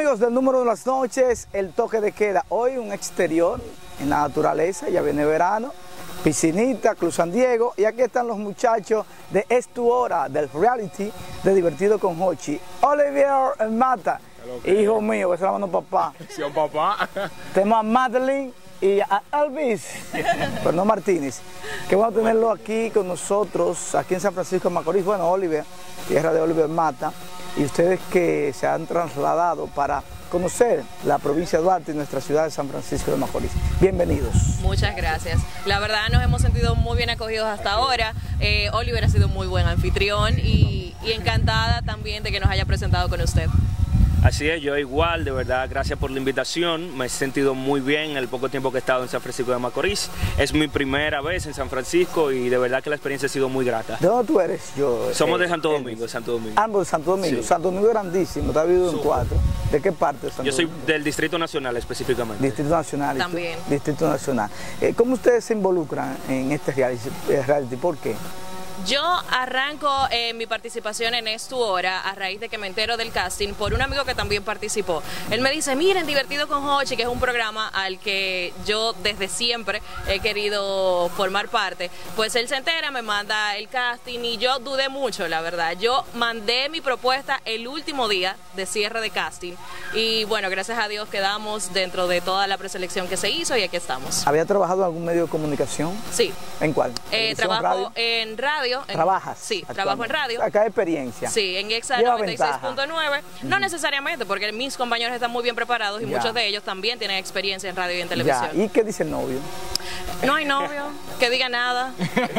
Amigos del Número de las Noches, el toque de queda. Hoy un exterior en la naturaleza, ya viene verano, piscinita, Club San Diego, y aquí están los muchachos de Es Tu Hora, del reality de Divertido con Hochi. Olivier Mata, hijo mío, que se llama papá. Sí, papá. Tenemos a Madeline y a Elvis, pero no Martínez. Qué bueno tenerlo aquí con nosotros, aquí en San Francisco de Macorís. Bueno, Olivier, tierra de Olivier Mata, y ustedes que se han trasladado para conocer la provincia de Duarte y nuestra ciudad de San Francisco de Macorís. Bienvenidos. Muchas gracias. La verdad nos hemos sentido muy bien acogidos hasta ahora. Olivier ha sido muy buen anfitrión y encantada también de que nos haya presentado con usted. Así es, yo igual, de verdad, gracias por la invitación. Me he sentido muy bien en el poco tiempo que he estado en San Francisco de Macorís. Es mi primera vez en San Francisco y de verdad que la experiencia ha sido muy grata. ¿De dónde tú eres? Somos de Santo Domingo, de Santo Domingo. Ambos de Santo Domingo. Sí. Santo Domingo es grandísimo, está dividido en 4. ¿De qué parte de Santo Yo soy Domingo? del Distrito Nacional específicamente. Distrito Nacional. También. Distrito Nacional. ¿Cómo ustedes se involucran en este reality? ¿Por qué? Yo arranco mi participación en Es Tu Hora a raíz de que me entero del casting por un amigo que también participó. Él me dice, miren, Divertido con Hochi, que es un programa al que yo desde siempre he querido formar parte. Pues él se entera, me manda el casting y yo dudé mucho, la verdad. Yo mandé mi propuesta el último día de cierre de casting y bueno, gracias a Dios quedamos dentro de toda la preselección que se hizo y aquí estamos. ¿Había trabajado en algún medio de comunicación? Sí. ¿En cuál? Trabajo radio? en radio. ¿Trabajas? Sí, trabajo en radio. Acá hay experiencia. Sí, en EXA Lleva 96.9. No necesariamente, porque mis compañeros están muy bien preparados y muchos de ellos también tienen experiencia en radio y en televisión. ¿Y qué dice el novio? No hay novio que diga nada.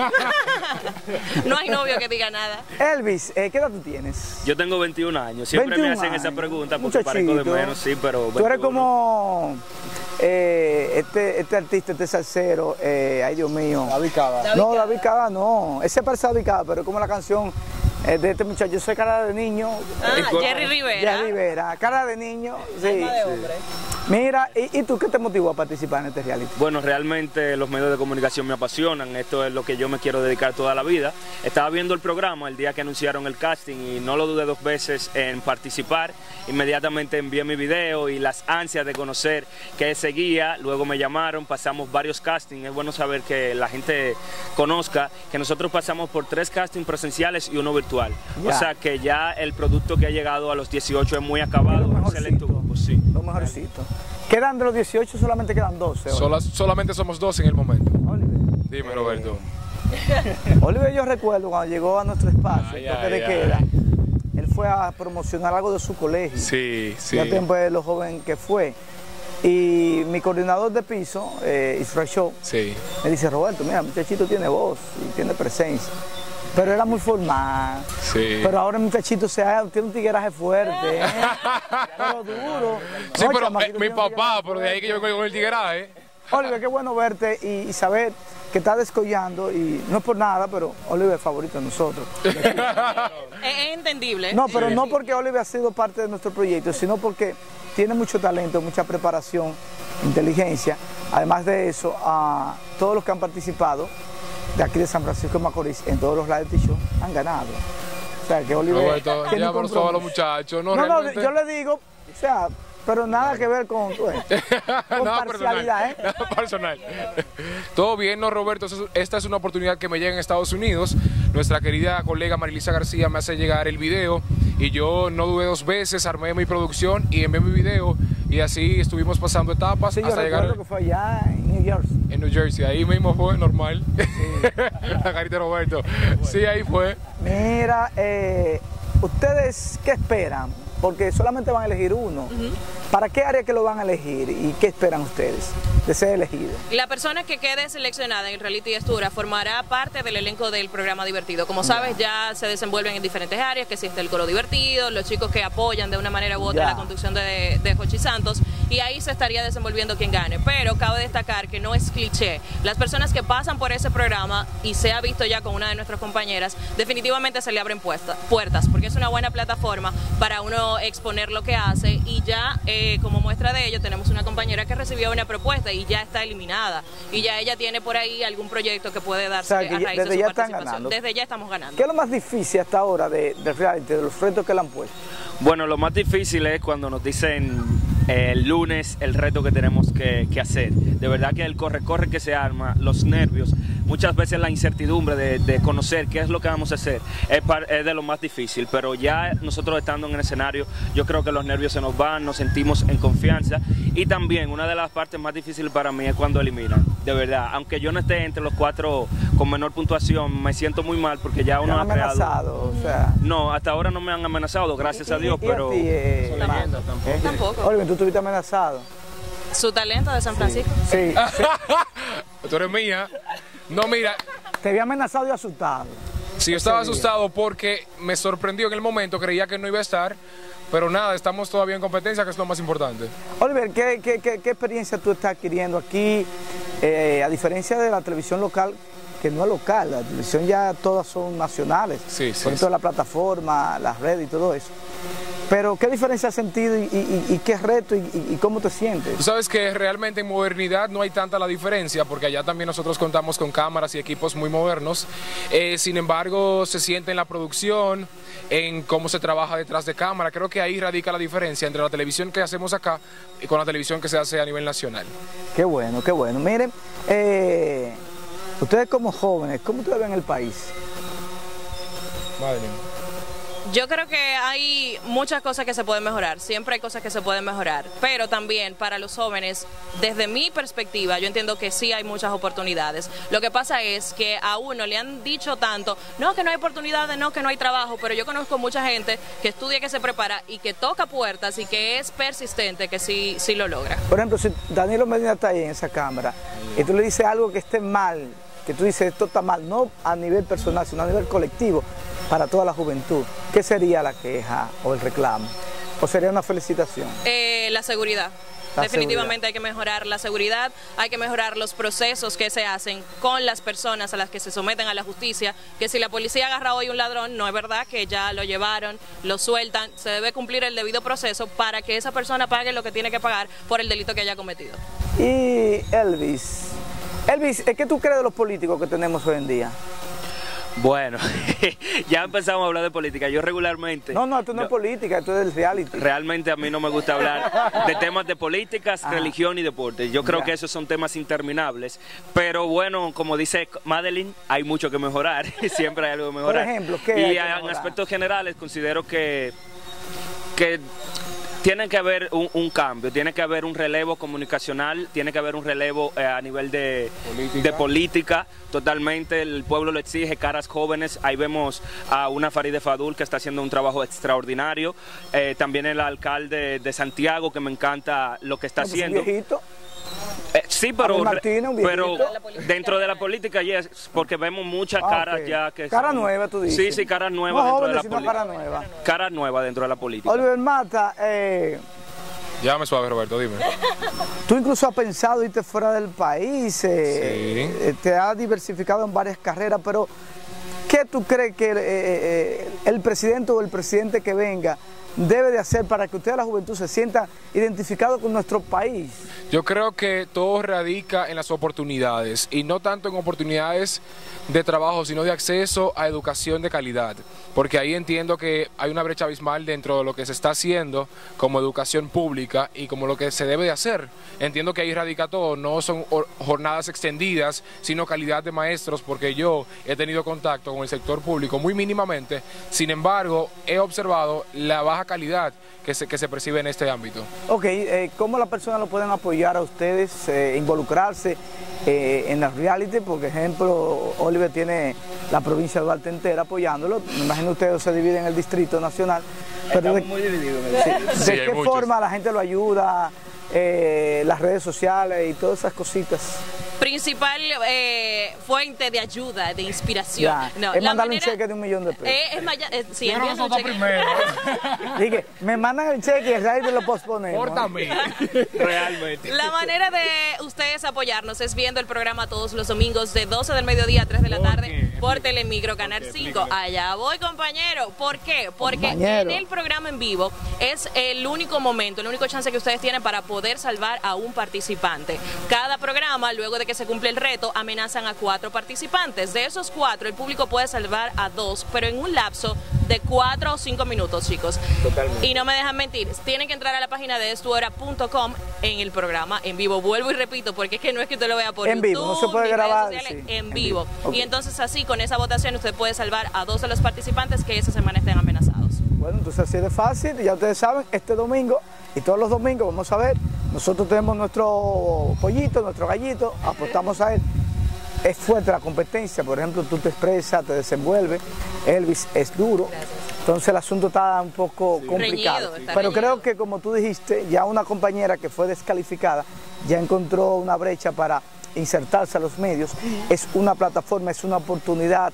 No hay novio que diga nada. Elvis, ¿qué edad tú tienes? Yo tengo 21 años. Siempre 21 me hacen esa años. pregunta porque parezco de menos, sí, pero 21. Tú eres como este artista, este salsero, ay Dios mío. David Cava. No, David Cava no. Ese parece David Cava, pero es como la canción de este muchacho. Yo soy cara de niño. Jerry Rivera. Jerry Rivera, cara de niño. Sí. Alma de hombre. Mira, ¿y tú qué te motivó a participar en este reality? Bueno, realmente los medios de comunicación me apasionan, esto es lo que yo me quiero dedicar toda la vida. Estaba viendo el programa el día que anunciaron el casting y no lo dudé dos veces en participar. Inmediatamente envié mi video y las ansias de conocer qué seguía, luego me llamaron, pasamos varios castings. Es bueno saber que la gente conozca que nosotros pasamos por 3 castings presenciales y uno virtual. Ya. O sea que ya el producto que ha llegado a los 18 es muy acabado, un excelente grupo, sí. Lo mejorcito. Quedan de los 18, solamente quedan 12. Solamente somos 2 en el momento. Oliver. Dime, Roberto. Oliver, yo recuerdo cuando llegó a nuestro espacio, Ay, el toque ay, de ay. queda, él fue a promocionar algo de su colegio. Sí, sí. Ya tiempo de lo joven que fue. Y mi coordinador de piso, Israel Show, Sí. me dice, Roberto, mira, el muchachito tiene voz y tiene presencia. Pero era muy formal. Sí. Pero ahora el muchachito tiene un tigueraje fuerte, pero duro. Sí, No, pero chamaquito, mi tiene un papá, tigueraje pero de ahí que yo vengo con el tigueraje. Oliver, qué bueno verte y saber que estás descollando, y no es por nada, pero Oliver es favorito de nosotros. Es entendible. No, pero no porque Oliver ha sido parte de nuestro proyecto, sino porque tiene mucho talento, mucha preparación, inteligencia. Además de eso, a todos los que han participado de aquí de San Francisco de Macorís en todos los reality shows han ganado. O sea, que Oliver Roberto, tiene ya un por los compromiso. muchachos. No, No, realmente. yo le digo, o sea, pero nada que ver con Nada parcialidad, personal, nada personal. Todo bien, ¿no, Roberto? Esta es una oportunidad que me llega en Estados Unidos. Nuestra querida colega Marilisa García me hace llegar el video y yo no dudé 2 veces, armé mi producción y envié mi video y así estuvimos pasando etapas Sí, yo hasta llegar recuerdo que fue allá en New Jersey. en New Jersey. Ahí mismo fue normal. La carita de Roberto. Sí, ahí fue. Mira, ¿ustedes qué esperan? Porque solamente van a elegir uno. ¿Para qué área que lo van a elegir y qué esperan ustedes de ser elegido? La persona que quede seleccionada en el reality Es Tu Hora formará parte del elenco del programa Divertido. Como sabes, ya se desenvuelven en diferentes áreas, que existe el coro divertido, los chicos que apoyan de una manera u otra Ya. la conducción de Hochi Santos. y ahí se estaría desenvolviendo quien gane. Pero cabe destacar que no es cliché. Las personas que pasan por ese programa, y se ha visto ya con una de nuestras compañeras, definitivamente se le abren puertas, porque es una buena plataforma para uno exponer lo que hace, y ya como muestra de ello tenemos una compañera que recibió una propuesta y ya está eliminada, y ya ella tiene por ahí algún proyecto que puede darse, o sea, que a raíz de su participación. Desde ya estamos ganando. ¿Qué es lo más difícil hasta ahora del reality, de los retos que le han puesto? Bueno, lo más difícil es cuando nos dicen el lunes el reto que tenemos que hacer. De verdad que el corre-corre que se arma, los nervios, muchas veces la incertidumbre de conocer qué es lo que vamos a hacer es de lo más difícil, pero ya nosotros estando en el escenario, yo creo que los nervios se nos van, nos sentimos en confianza, y también una de las partes más difíciles para mí es cuando eliminan, de verdad, aunque yo no esté entre los 4 con menor puntuación, me siento muy mal porque ya uno ha creado... amenazado, o sea... No, hasta ahora no me han amenazado, gracias a Dios, pero... ¿Y a ti, tampoco. Oliver, tú estuviste amenazado. ¿Su talento de San Francisco? Sí. Tú eres mía. No, mira, Te había amenazado y asustado. sí, yo estaba asustado porque me sorprendió en el momento, creía que no iba a estar, pero nada, estamos todavía en competencia, que es lo más importante. Oliver, ¿qué experiencia tú estás adquiriendo aquí? A diferencia de la televisión local, que no es local, la televisión ya todas son nacionales, Sí, sí, por sí. toda la plataforma, las redes y todo eso. Pero ¿qué diferencia has sentido y qué reto y cómo te sientes? Tú sabes que realmente en modernidad no hay tanta la diferencia, porque allá también nosotros contamos con cámaras y equipos muy modernos. Sin embargo, se siente en la producción, en cómo se trabaja detrás de cámara. Creo que ahí radica la diferencia entre la televisión que hacemos acá y con la televisión que se hace a nivel nacional. Qué bueno, qué bueno. Miren, ustedes como jóvenes, ¿cómo ustedes ven el país? Madre mía. Yo creo que hay muchas cosas que se pueden mejorar, siempre hay cosas que se pueden mejorar, pero también para los jóvenes, desde mi perspectiva, yo entiendo que sí hay muchas oportunidades. Lo que pasa es que a uno le han dicho tanto, no, que no hay oportunidades, no, que no hay trabajo, pero yo conozco mucha gente que estudia, que se prepara y que toca puertas y que es persistente, que sí lo logra. Por ejemplo, si Danilo Medina está ahí en esa cámara y tú le dices algo que esté mal, que tú dices esto está mal, no a nivel personal, sino a nivel colectivo, para toda la juventud, ¿qué sería la queja o el reclamo? ¿O sería una felicitación? La seguridad. Definitivamente hay que mejorar la seguridad, hay que mejorar los procesos que se hacen con las personas a las que se someten a la justicia, que si la policía agarra hoy un ladrón, no es verdad que ya lo llevaron, lo sueltan, se debe cumplir el debido proceso para que esa persona pague lo que tiene que pagar por el delito que haya cometido. Y Elvis, ¿qué tú crees de los políticos que tenemos hoy en día? Bueno, ya empezamos a hablar de política. Yo regularmente... No, esto no es política, esto es el reality. Realmente a mí no me gusta hablar de temas de políticas, religión y deporte. Yo creo que esos son temas interminables. Pero bueno, como dice Madeline, hay mucho que mejorar. Siempre hay algo que mejorar. Por ejemplo, ¿qué hay Y que en mejorar? aspectos generales considero que tiene que haber un cambio, tiene que haber un relevo comunicacional, tiene que haber un relevo a nivel de política, totalmente, el pueblo lo exige, caras jóvenes, ahí vemos a una Farideh Fadul que está haciendo un trabajo extraordinario, también el alcalde de Santiago, que me encanta lo que está haciendo. ¿Un viejito? Sí, pero, Abel Martínez, un viejito. pero dentro de la política, yes, porque vemos muchas caras ya que Cara son- nueva, tú dices. Sí, caras nuevas No dentro de jóvenes, la sino política. cara nueva. Caras nuevas dentro de la política. Oliver Mata, Llámame suave, Roberto, dime. tú incluso has pensado irte fuera del país, te has diversificado en varias carreras, pero ¿qué tú crees que el presidente o el presidente que venga debe de hacer para que usted, la juventud, se sienta identificado con nuestro país? Yo creo que todo radica en las oportunidades, y no tanto en oportunidades de trabajo, sino de acceso a educación de calidad, porque ahí entiendo que hay una brecha abismal dentro de lo que se está haciendo como educación pública y como lo que se debe de hacer. Entiendo que ahí radica todo, no son jornadas extendidas, sino calidad de maestros, porque yo he tenido contacto con el sector público muy mínimamente, sin embargo, he observado la baja calidad que se percibe en este ámbito. Ok, ¿cómo las personas lo pueden apoyar a ustedes, involucrarse en la reality? Por ejemplo, Oliver tiene la provincia de Duarte entera apoyándolo. Me imagino ustedes se dividen en el Distrito Nacional. Pero Estamos muy divididos en el Sí, ¿de hay qué muchos. forma la gente lo ayuda? Las redes sociales y todas esas cositas. Principal fuente de ayuda, de inspiración. Ya. No, Es la mandarle un manera- cheque de $1 millón. Sí, Pero envíenle un nosotros cheque. primero. Dije, me mandan el cheque y el raíz lo posponemos. Pórtame. Realmente. La manera de ustedes apoyarnos es viendo el programa todos los domingos de 12 del mediodía a 3 de la ¿Por tarde qué? por Telemicro Canal 5. explícame. Allá voy, compañero. ¿Por qué? Porque Compañero. en el programa en vivo es el único momento, el único chance que ustedes tienen para poder salvar a un participante. Cada programa, luego de que se cumple el reto, amenazan a 4 participantes. De esos 4, el público puede salvar a 2, pero en un lapso de 4 o 5 minutos, chicos. Totalmente. Y no me dejan mentir, tienen que entrar a la página de estuhora.com en el programa en vivo. Vuelvo y repito, porque es que no es que usted lo vea por En YouTube, vivo, no se puede ni redes grabar, sociales, sí, en en vivo. vivo. Ok. Y entonces así, con esa votación, usted puede salvar a 2 de los participantes que esa semana estén amenazados. Bueno, entonces así de fácil, ya ustedes saben, este domingo y todos los domingos vamos a ver, nosotros tenemos nuestro pollito, nuestro gallito, apostamos a él. Es fuerte la competencia, por ejemplo, tú te expresas, te desenvuelves, Elvis es duro, entonces el asunto está un poco complicado. Reñido, está Pero creo reñido. que como tú dijiste, ya una compañera que fue descalificada ya encontró una brecha para insertarse a los medios, es una plataforma, es una oportunidad.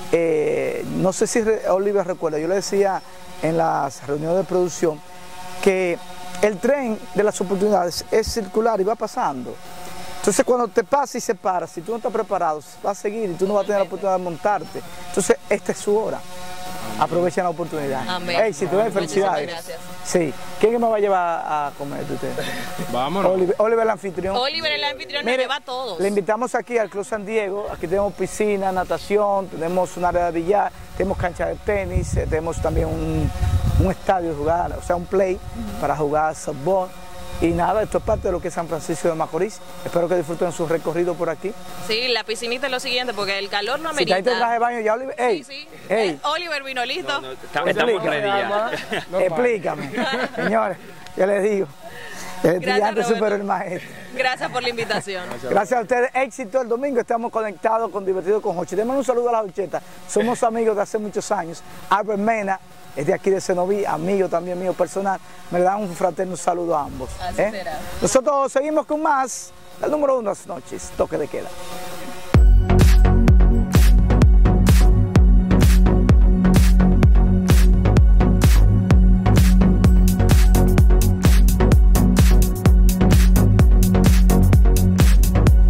No sé si Oliver recuerda, yo le decía en las reuniones de producción que el tren de las oportunidades es circular y va pasando. Entonces cuando te pasa y se para, si tú no estás preparado, va a seguir y tú no vas a tener la oportunidad de montarte. Entonces esta es su hora. Aprovechen la oportunidad. Amén. Éxito, felicidades. Muchísimas gracias. Sí. ¿Quién me va a llevar a comer de ustedes? Vámonos. Oliver el anfitrión. Oliver, el anfitrión, nos Mire, lleva a todos. le invitamos aquí al Club San Diego. Aquí tenemos piscina, natación, tenemos un área de billar, tenemos cancha de tenis, tenemos también un estadio de jugar, o sea, un play para jugar softball. Y nada, esto es parte de lo que es San Francisco de Macorís. Espero que disfruten su recorrido por aquí. Sí, la piscinita es lo siguiente, porque el calor no Si amerita. te traje de baño ya, Oliver. Ey, Sí, sí. ey, Oliver vino listo. No, estamos ready ya. explícame. Señores, ya les digo. El estudiante Roberto. superó el maestro. Gracias por la invitación. Gracias a ustedes, éxito el domingo, estamos conectados con Divertido con Jochi. Démosle un saludo a la Horcheta, somos amigos de hace muchos años. Albert Mena es de aquí de Cenoví, amigo también mío personal, me dan un fraterno saludo a ambos. Así será. Nosotros seguimos con más, el número 1 de las noches, toque de queda.